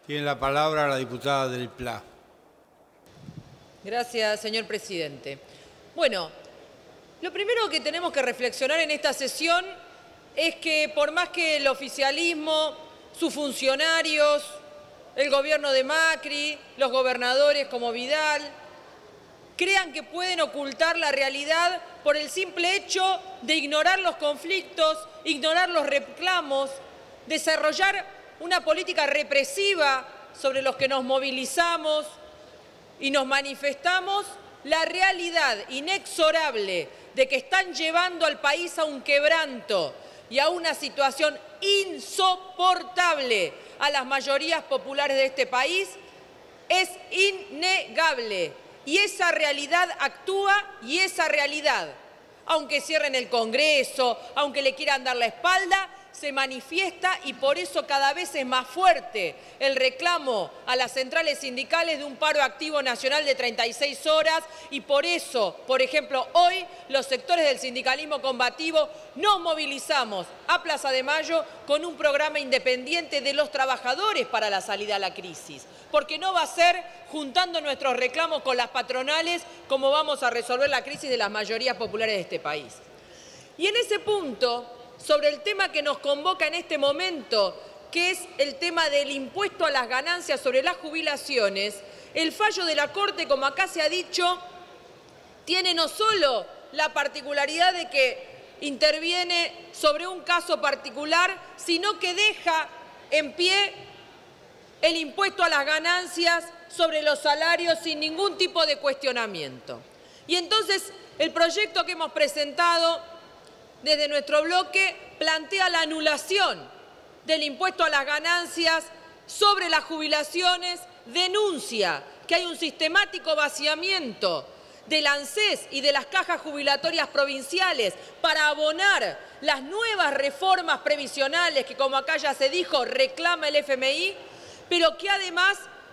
Tiene la palabra la diputada del PLA. Gracias, señor presidente. Bueno, lo primero que tenemos que reflexionar en esta sesión es que por más que el oficialismo, sus funcionarios, el gobierno de Macri, los gobernadores como Vidal, crean que pueden ocultar la realidad por el simple hecho de ignorar los conflictos, ignorar los reclamos, desarrollar una política represiva sobre los que nos movilizamos y nos manifestamos, la realidad inexorable de que están llevando al país a un quebranto y a una situación insoportable a las mayorías populares de este país es innegable. Y esa realidad actúa y esa realidad, aunque cierren el Congreso, aunque le quieran dar la espalda, se manifiesta y por eso cada vez es más fuerte el reclamo a las centrales sindicales de un paro activo nacional de 36 horas y por eso, por ejemplo, hoy los sectores del sindicalismo combativo nos movilizamos a Plaza de Mayo con un programa independiente de los trabajadores para la salida a la crisis, porque no va a ser juntando nuestros reclamos con las patronales como vamos a resolver la crisis de las mayorías populares de este país. Y en ese punto, sobre el tema que nos convoca en este momento, que es el tema del impuesto a las ganancias sobre las jubilaciones, el fallo de la Corte, como acá se ha dicho, tiene no solo la particularidad de que interviene sobre un caso particular, sino que deja en pie el impuesto a las ganancias sobre los salarios sin ningún tipo de cuestionamiento. Y entonces el proyecto que hemos presentado desde nuestro bloque plantea la anulación del impuesto a las ganancias sobre las jubilaciones, denuncia que hay un sistemático vaciamiento del ANSES y de las cajas jubilatorias provinciales para abonar las nuevas reformas previsionales que, como acá ya se dijo, reclama el FMI, pero que además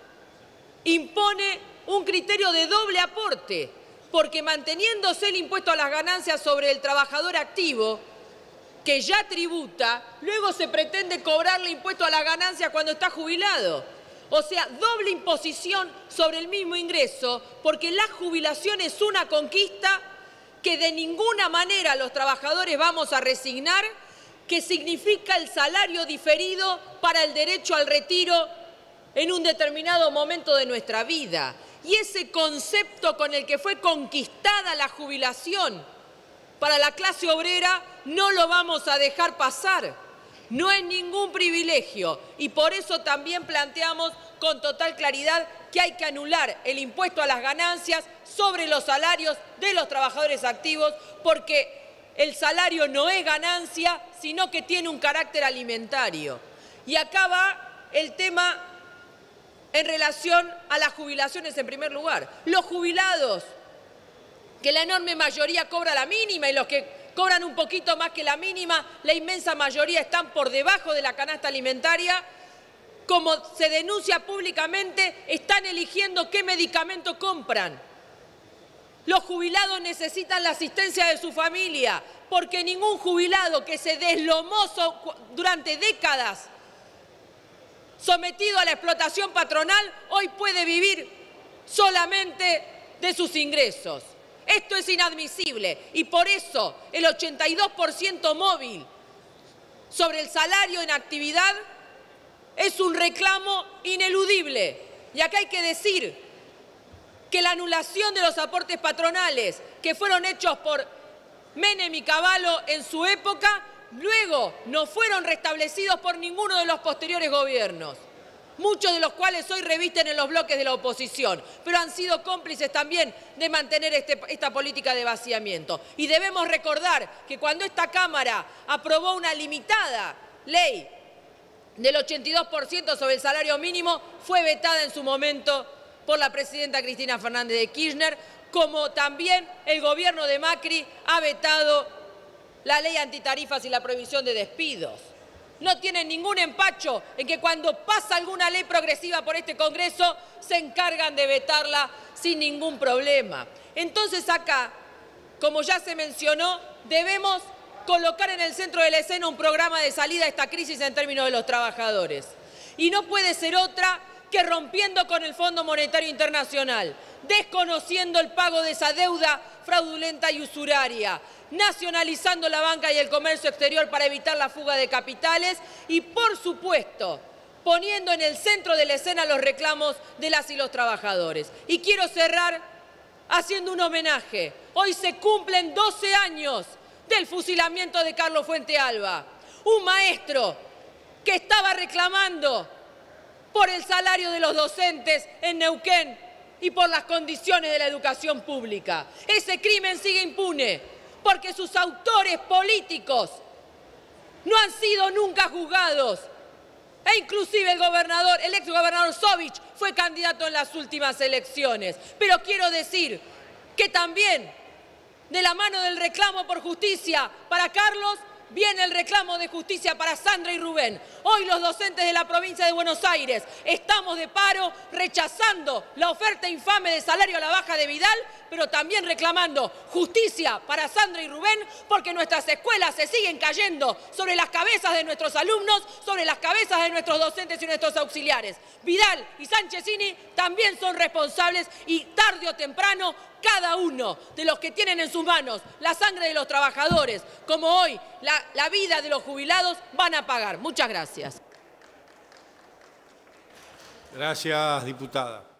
impone un criterio de doble aporte, porque manteniéndose el impuesto a las ganancias sobre el trabajador activo, que ya tributa, luego se pretende cobrarle impuesto a las ganancias cuando está jubilado. O sea, doble imposición sobre el mismo ingreso, porque la jubilación es una conquista que de ninguna manera los trabajadores vamos a resignar, que significa el salario diferido para el derecho al retiro en un determinado momento de nuestra vida. Y ese concepto con el que fue conquistada la jubilación para la clase obrera no lo vamos a dejar pasar. No es ningún privilegio y por eso también planteamos con total claridad que hay que anular el impuesto a las ganancias sobre los salarios de los trabajadores activos, porque el salario no es ganancia, sino que tiene un carácter alimentario. Y acá va el tema en relación a las jubilaciones en primer lugar. Los jubilados, que la enorme mayoría cobra la mínima y los que cobran un poquito más que la mínima, la inmensa mayoría están por debajo de la canasta alimentaria, como se denuncia públicamente, están eligiendo qué medicamento compran. Los jubilados necesitan la asistencia de su familia, porque ningún jubilado que se deslomó durante décadas sometido a la explotación patronal, hoy puede vivir solamente de sus ingresos. Esto es inadmisible y por eso el 82% móvil sobre el salario en actividad es un reclamo ineludible. Y acá hay que decir que la anulación de los aportes patronales que fueron hechos por Menem y Cavallo en su época, luego no fueron restablecidos por ninguno de los posteriores gobiernos, muchos de los cuales hoy revisten en los bloques de la oposición, pero han sido cómplices también de mantener esta política de vaciamiento. Y debemos recordar que cuando esta Cámara aprobó una limitada ley del 82% sobre el salario mínimo, fue vetada en su momento por la presidenta Cristina Fernández de Kirchner, como también el gobierno de Macri ha vetado la ley antitarifas y la prohibición de despidos. No tienen ningún empacho en que cuando pasa alguna ley progresiva por este Congreso se encargan de vetarla sin ningún problema. Entonces acá, como ya se mencionó, debemos colocar en el centro de la escena un programa de salida a esta crisis en términos de los trabajadores. Y no puede ser otra que rompiendo con el Fondo Monetario Internacional, desconociendo el pago de esa deuda fraudulenta y usuraria, nacionalizando la banca y el comercio exterior para evitar la fuga de capitales y, por supuesto, poniendo en el centro de la escena los reclamos de las y los trabajadores. Y quiero cerrar haciendo un homenaje. Hoy se cumplen 12 años del fusilamiento de Carlos Fuentealba, un maestro que estaba reclamando por el salario de los docentes en Neuquén y por las condiciones de la educación pública. Ese crimen sigue impune porque sus autores políticos no han sido nunca juzgados. E inclusive el exgobernador Sovich fue candidato en las últimas elecciones. Pero quiero decir que también de la mano del reclamo por justicia para Carlos, viene el reclamo de justicia para Sandra y Rubén. Hoy los docentes de la provincia de Buenos Aires estamos de paro rechazando la oferta infame de salario a la baja de Vidal, pero también reclamando justicia para Sandra y Rubén, porque nuestras escuelas se siguen cayendo sobre las cabezas de nuestros alumnos, sobre las cabezas de nuestros docentes y nuestros auxiliares. Vidal y Sanchezini también son responsables y tarde o temprano cada uno de los que tienen en sus manos la sangre de los trabajadores, como hoy la vida de los jubilados, van a pagar. Muchas gracias. Gracias, diputada.